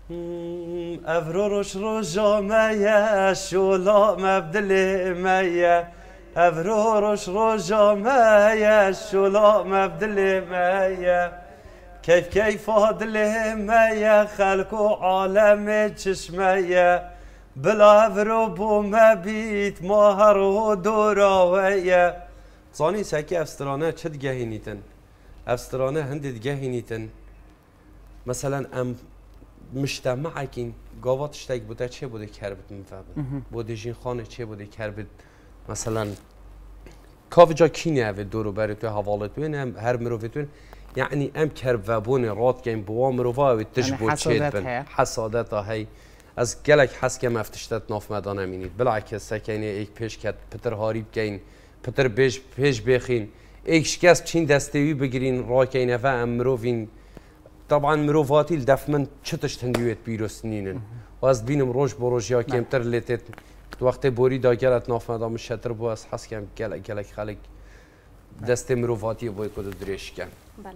افروش روزا میا شولا مبدل میا افروش روزا میا شولا مبدل میا كيف فاضل ميا خلق عالم چشميا بلا افرو ما بيت ماهر و دوراويا زاني ساكي افسترانه چه دگهينيتن افسترانه هند دگهينيتن مثلا ام مجتمعكين قاوات اشتاك بوده چه بوده کربت مفهمن بوده جين خانه چه بوده کربت مثلا کاف جا کینه اوه دورو بری توی حوالتوین هر مروفتوین یعنی ام کرب و بونه رات که این بوا مروفا اوه تش بود چید بن حسادت هی از گلک حس که مفتشتت ناف مدان امینید بلعکس سکینه ایک پیش کت پتر هاریب گین پتر پیش بخین ایک شکست چین دستوی بگیرین را که این اوه ام مروفین طبعا مروفاتی الدفمن چتش تندیویت بیرستنینن و از بینم روش بروش یا کمتر لیتت وقتی بوری داگرت ناف مدام شتر بو از حس کم گلک خلق دست مروفاتی بوی کد دریش کن